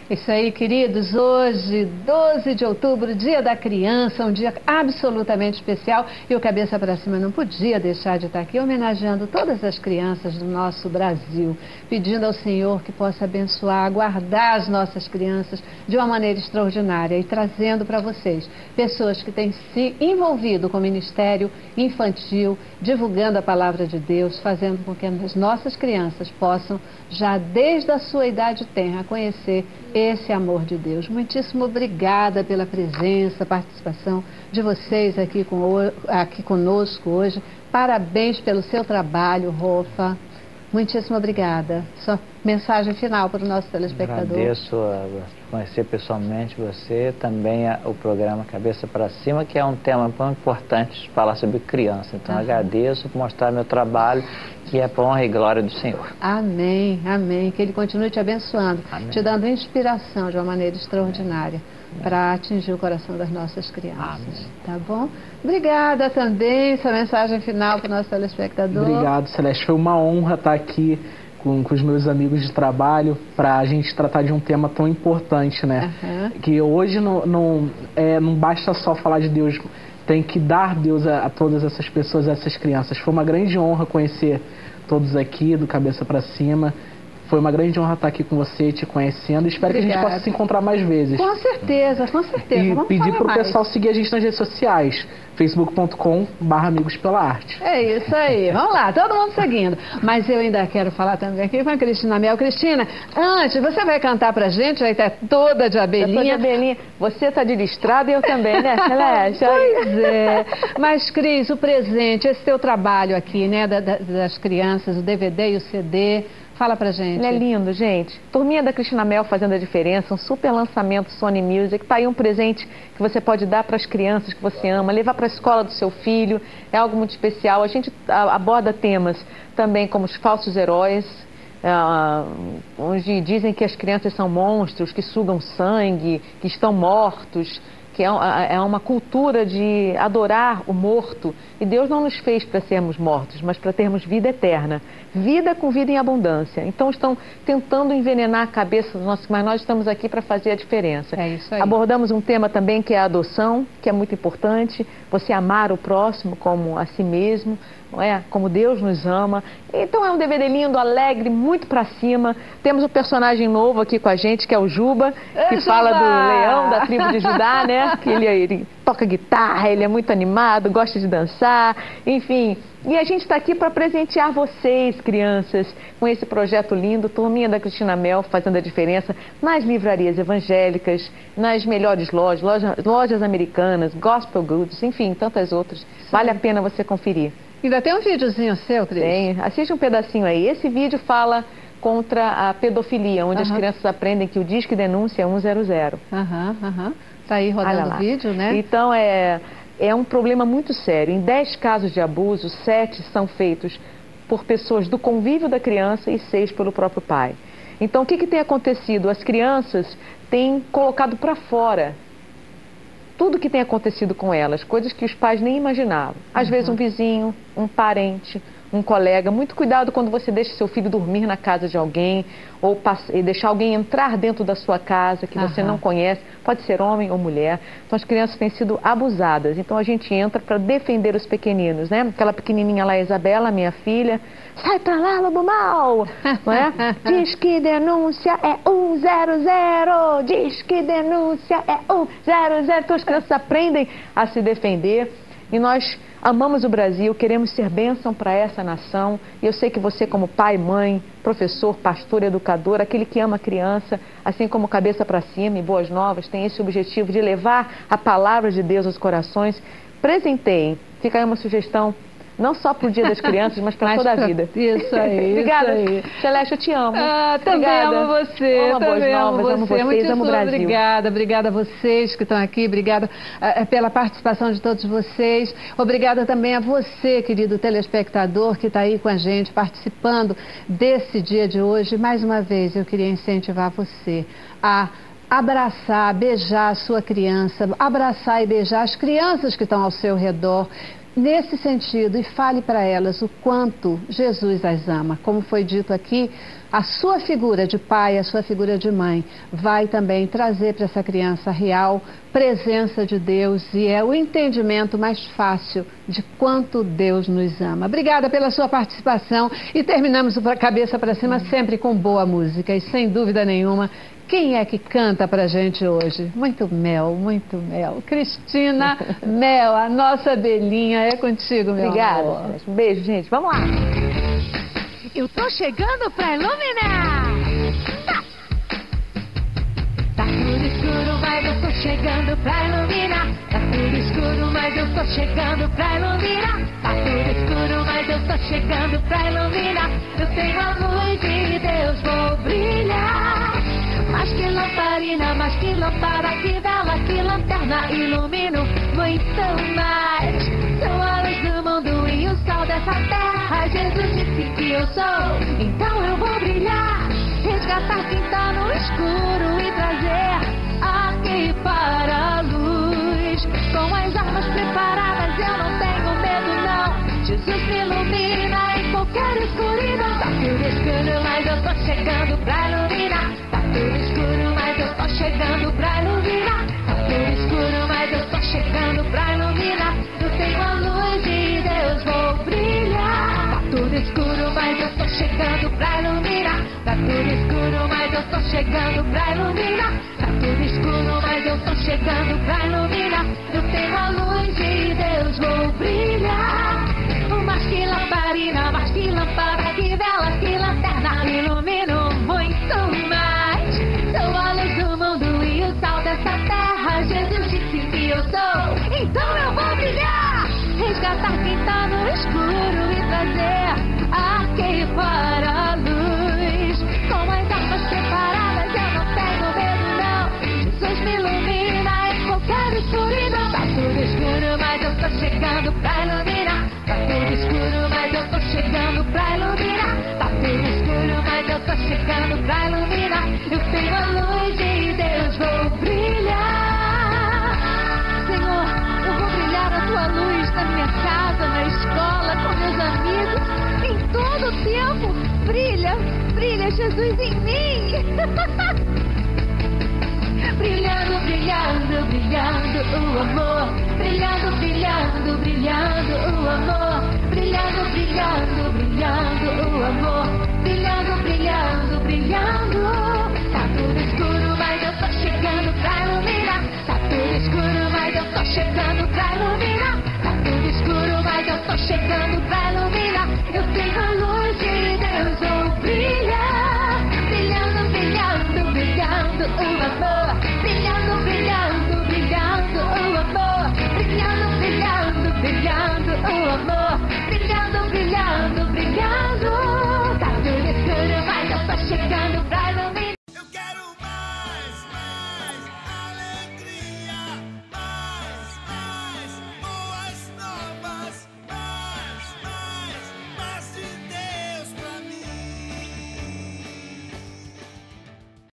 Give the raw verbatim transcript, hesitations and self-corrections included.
Isso aí, queridos, hoje, doze de outubro, dia da criança, um dia absolutamente especial, e o Cabeça para Cima não podia deixar de estar aqui homenageando todas as crianças do nosso Brasil, pedindo ao Senhor que possa abençoar, guardar as nossas crianças de uma maneira extraordinária e trazendo para vocês pessoas que têm se envolvido com o Ministério Infantil, divulgando a Palavra de Deus, fazendo com que as nossas crianças possam, já desde a sua idade tenra, conhecer esse amor de Deus. Muitíssimo obrigada pela presença, participação de vocês aqui, com, aqui conosco hoje. Parabéns pelo seu trabalho, Rofa. Muitíssimo obrigada. Sua mensagem final para o nosso telespectador. Agradeço a conhecer pessoalmente você, também a, o programa Cabeça para Cima, que é um tema muito importante, falar sobre criança. Então, ah. agradeço por mostrar meu trabalho, que é para honra e glória do Senhor. Amém, amém. Que Ele continue te abençoando, amém. Te dando inspiração de uma maneira extraordinária para atingir o coração das nossas crianças. Amém. Tá bom? Obrigada também. Sua mensagem final para o nosso telespectador. Obrigado, Celeste. Foi uma honra estar aqui com, com os meus amigos de trabalho para a gente tratar de um tema tão importante, né? Uhum. Que hoje não, não, é, não basta só falar de Deus, tem que dar Deus a, a todas essas pessoas, a essas crianças. Foi uma grande honra conhecer todos aqui, do Cabeça para Cima. Foi uma grande honra estar aqui com você, te conhecendo. Espero Obrigada. que a gente possa se encontrar mais vezes. Com certeza, com certeza. E Vamos pedir para o mais. pessoal seguir a gente nas redes sociais. facebook ponto com barra amigos pela arte. É isso aí. Vamos lá, todo mundo seguindo. Mas eu ainda quero falar também aqui com a Cristina Mel. Cristina, antes, você vai cantar pra gente, vai estar toda de abelhinha. Eu tô de abelhinha. Você tá de listrada e eu também, né, Celeste? Pois é. Mas, Cris, o presente, esse teu trabalho aqui, né, da, da, das crianças, o D V D e o C D... Fala pra gente. Ele é lindo, gente. Turminha da Cristina Mel fazendo a diferença, um super lançamento Sony Music. Tá aí um presente que você pode dar para as crianças que você ama, levar para a escola do seu filho. É algo muito especial. A gente aborda temas também como os falsos heróis, uh, onde dizem que as crianças são monstros, que sugam sangue, que estão mortos, que é uma cultura de adorar o morto. E Deus não nos fez para sermos mortos, mas para termos vida eterna. Vida com vida em abundância. Então estão tentando envenenar a cabeça do nosso, mas nós estamos aqui para fazer a diferença. É isso aí. Abordamos um tema também que é a adoção, que é muito importante. Você amar o próximo como a si mesmo, não é? Como Deus nos ama. Então é um D V D lindo, alegre, muito para cima. Temos um personagem novo aqui com a gente, que é o Juba, que é, fala Juba! do leão da tribo de Judá, né? Que ele, ele toca guitarra, ele é muito animado, gosta de dançar, enfim. E a gente está aqui para presentear vocês, crianças, com esse projeto lindo, Turminha da Cristina Mel, fazendo a diferença nas livrarias evangélicas, nas melhores lojas, lojas, lojas americanas, Gospel Goods, enfim, tantas outras. Sim. Vale a pena você conferir. Ainda tem um videozinho seu, Cris? Tem, assiste um pedacinho aí. Esse vídeo fala contra a pedofilia, onde uh-huh. as crianças aprendem que o Disque Denúncia é um zero zero. Aham, uh-huh, aham. Uh-huh. Tá aí rodando o vídeo, né? Então, é, é um problema muito sério. Em dez casos de abuso, sete são feitos por pessoas do convívio da criança e seis pelo próprio pai. Então, o que, que tem acontecido? As crianças têm colocado para fora tudo que tem acontecido com elas, coisas que os pais nem imaginavam. Às uhum. vezes um vizinho, um parente, um colega. Muito cuidado quando você deixa seu filho dormir na casa de alguém ou passa, e deixar alguém entrar dentro da sua casa que uhum. você não conhece, pode ser homem ou mulher. Então as crianças têm sido abusadas. Então a gente entra para defender os pequeninos, né? Aquela pequenininha lá, Isabela, minha filha, sai pra lá, lobo mau, não é? Diz que denúncia é um zero zero, diz que denúncia é um zero zero. Então as crianças aprendem a se defender e nós amamos o Brasil, queremos ser bênção para essa nação. E eu sei que você, como pai, mãe, professor, pastor, educador, aquele que ama a criança, assim como Cabeça para Cima e Boas Novas, tem esse objetivo de levar a palavra de Deus aos corações. Presenteiem. Fica aí uma sugestão, não só para o Dia das Crianças, mas para toda a vida. Isso aí, Obrigada, isso aí. Celeste, eu te amo. Ah, também obrigada. amo você, amo também Boas amo Novas, você. amo vocês, Muitíssimo amo o Brasil. Obrigada, obrigada a vocês que estão aqui, obrigada uh, pela participação de todos vocês. Obrigada também a você, querido telespectador, que está aí com a gente, participando desse dia de hoje. Mais uma vez, eu queria incentivar você a abraçar, beijar a sua criança, abraçar e beijar as crianças que estão ao seu redor. nesse sentido e fale para elas o quanto Jesus as ama. Como foi dito aqui, a sua figura de pai, a sua figura de mãe vai também trazer para essa criança real presença de Deus e é o entendimento mais fácil de quanto Deus nos ama. Obrigada pela sua participação e terminamos o Cabeça para Cima sempre com boa música e sem dúvida nenhuma, quem é que canta pra gente hoje? Muito mel, muito mel. Cristina Mel, a nossa abelhinha, é contigo, meu Obrigada. amor. Um beijo, gente. Vamos lá. Eu tô chegando pra iluminar. Tá, tá tudo escuro, mas eu tô chegando pra iluminar. Tá tudo escuro, mas eu tô chegando pra iluminar. Tá tudo escuro, mas eu tô chegando pra iluminar. Eu tenho a luz de Deus, vou brilhar. Mais que lamparina, mais que lâmpada, que vela, que lanterna, ilumino muito mais. Sou a luz do mundo e o sol dessa terra. Jesus disse que eu sou, então eu vou brilhar. Resgatar quem tá no escuro e trazer aqui para a luz. Com as armas preparadas eu não tenho medo não. Jesus me ilumina em qualquer escuridão. Tá tudo escuro, mas eu tô chegando pra iluminar. Tá tudo escuro, mas eu tô chegando pra iluminar. Tá tudo escuro, mas eu tô chegando pra iluminar. Eu tenho a luz de Deus, vou brilhar. Tá tudo escuro, mas eu tô chegando pra iluminar. Tá tudo escuro, mas eu tô chegando pra iluminar. Tá tudo escuro, mas eu tô chegando pra iluminar. Eu tenho a luz de Deus, vou brilhar. Mais que lamparina, mais que lâmpada, que vela, que lanterna, ilumino muito mais. Sou a luz do mundo e o sal dessa terra. Jesus disse que eu sou, então eu vou brilhar. Resgatar quem tá no escuro e trazer aqui para a luz. Com as armas preparadas eu não tenho medo não. Jesus me ilumina em qualquer escuridão. Tá tudo escuro, mas eu tô chegando pra iluminar. Tá tudo escuro, mas eu tô chegando pra iluminar. Tá tudo escuro, mas eu tô chegando pra iluminar. Eu tenho a luz de Deus, vou brilhar. Senhor, eu vou brilhar a tua luz na minha casa, na escola, com meus amigos, em todo o tempo. Brilha, brilha Jesus em mim. Brilhando, brilhando, brilhando o amor. Brilhando, brilhando, brilhando o amor. Brilhando, brilhando, brilhando o amor. Brilhando, brilhando, brilhando. Tá tudo escuro, mas eu tô chegando pra iluminar. Tá tudo escuro, mas eu tô chegando pra iluminar. Tá tudo escuro, mas eu tô chegando pra iluminar. Eu tenho a luz de Deus, vou brilhar. Brilhando, brilhando, brilhando o amor. Brilhando, brilhando, brilhando o amor. Brilhando, brilhando, brilhando o amor. Brilhando, brilhando, brilhando. Tá tudo escuro, mas eu tô chegando pra